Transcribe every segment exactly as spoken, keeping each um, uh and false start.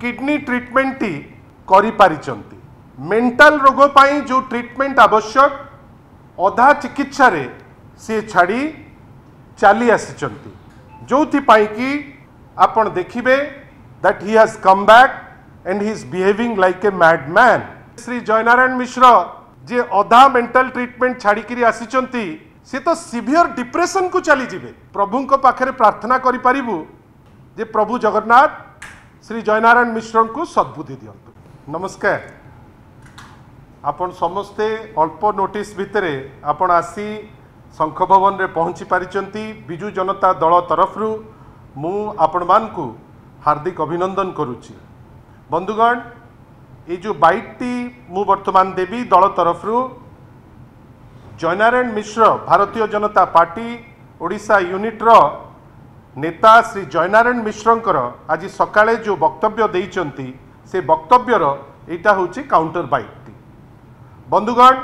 Kidney treatment T करि पारिचंती। Mental रोग पाई जो ट्रीटमेंट आवश्यक अधा चिकित्सा रे से छाड़ी चली आसीचंती, जोथि पाई कि आपण देखिबे that he has come back and he is behaving like a mad man. Shri Jaynarayan Mishra जे अधा मेंटल ट्रीटमेंट छाड़ी करी आसीचंती से तो सीवियर डिप्रेशन को चली जिवे। प्रभु को पाखरे प्रार्थना करि पारिबु जे प्रभु जगन्नाथ श्री जयनारायण मिश्र को सद्बुद्धि दियंतु। नमस्कार। आपण समस्ते अल्प नोटिस भितरे आपण आसी शंख भवन रे पहुंची पारिचंती। बिजु जनता दल तरफरु मु आपण मान को हार्दिक अभिनंदन करुची। बंधुगण, ये जो बाइट टी मु वर्तमान देवी दल तरफरु जयनारायण मिश्र भारतीय जनता पार्टी ओडिशा यूनिट रो नेता श्री जयनारायण मिश्रंकर आज सकाळे जो वक्तव्य देइचंती से वक्तव्यर एटा होची काउंटर बाइट टी। बंधुगण,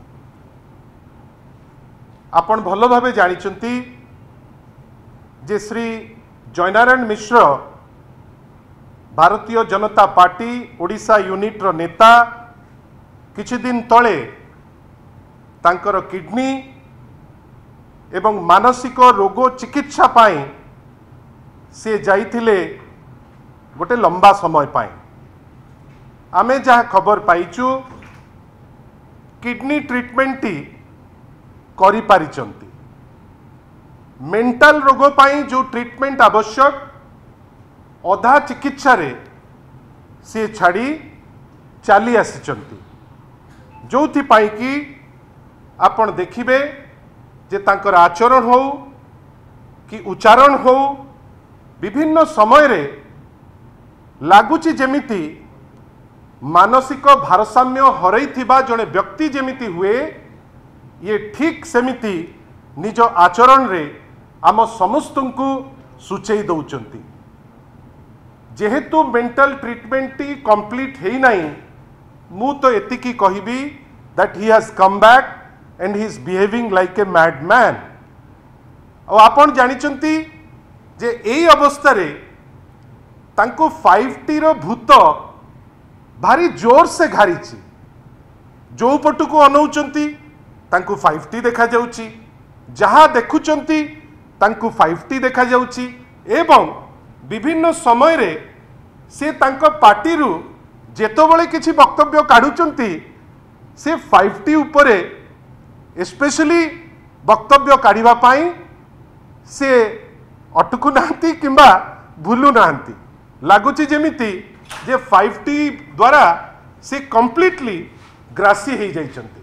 आपण भल भावे जानिचंती जे श्री जयनारायण मिश्र भारतीय जनता पार्टी ओडिशा यूनिट रो नेता किछि दिन तले तांकर किडनी एवं मानसिक रोग चिकित्सा पाई से जाइथिले गोटे लंबा समय पाई। आमे जहाँ खबर पाइचु किडनी ट्रीटमेंट टी करि पारिचंती। मेंटल रोग पाई जो ट्रीटमेंट आवश्यक अधा चिकित्सा रे से छाड़ी चली आसीचंती, जोथि पाई कि आपण देखिबे जे तांकर आचरण हो कि उच्चारण हो विभिन्न समय रे लागुची जेमिति मानसिक भारसाम्य हरई थिबा जड़े व्यक्ति जेमिति हुए, ये ठीक सेमिति निज आचरण रे आम समस्त को सूचई दौचंती। जेहेतु मेंटल ट्रीटमेंट टी कंप्लीट है नहीं, मु तो एतिकी कहिबी that he has come back and he is behaving like a mad man. और आपण जानिचंती जे एई अवस्था रे तांको फाइव टी रो भूत भारी जोर से घारीची। जो पटु को अनौचंती तांको फाइव टी देखा जाउची, जहाँ देखुचंती तांको फाइव टी देखा जाउची एवं विभिन्न समय रे से तांको पार्टी रु जेतोबळे किछि वक्तव्य काढुचंती से फाइव टी उपरे स्पेशली वक्तव्य काढ़ा पाई से अटकु नांती किंबा भूलु नांती। लागुची जेमिति जे फाइव टी द्वारा से कंप्लीटली ग्रासी हो जाइछंती।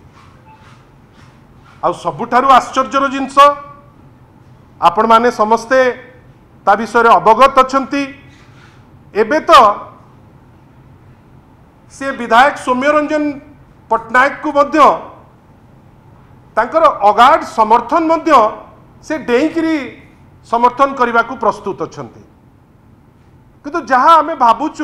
आ सबुठारु आश्चर्यर जिनस आपण माने समस्ते ता विषय अवगत अछंती। एबे तो से विधायक सौम्यरंजन पट्टनायक को मध्य तांकर अगाध समर्थन मध्य से डेईकरी समर्थन करने को प्रस्तुत अछंती। किंतु जहाँ आमे भाबुचु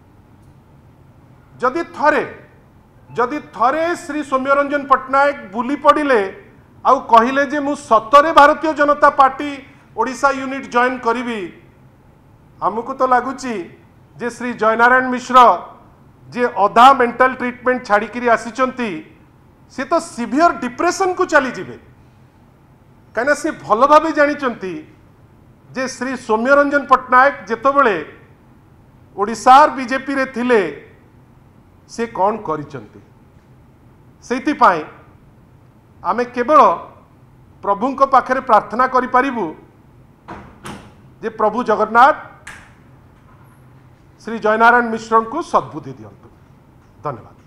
जदि थरे जदि थरे श्री सौम्यरंजन पट्टनायक बुली पड़िले आउ कहिले जे मु सतरे भारतीय जनता पार्टी ओडिशा यूनिट जॉइन करिवि, हमको तो लगुची जे श्री जयनारायण मिश्र जे अधा मेंटल ट्रीटमेंट छाड़ी करी आसीचंती से तो सीवियर डिप्रेशन को चली जिवे। कहीं से भल भावे जानिचंती जे श्री सौम्यरंजन पट्टनायक जेतबेले ओडिशार बीजेपी रे थिले से कौन करिचंती। सेति पाई आमे केवल प्रभु को पाखरे प्रार्थना करि पारिबु जे प्रभु जगन्नाथ श्री जयनारायण मिश्र को सद्बुद्धि दियंतु। धन्यवाद।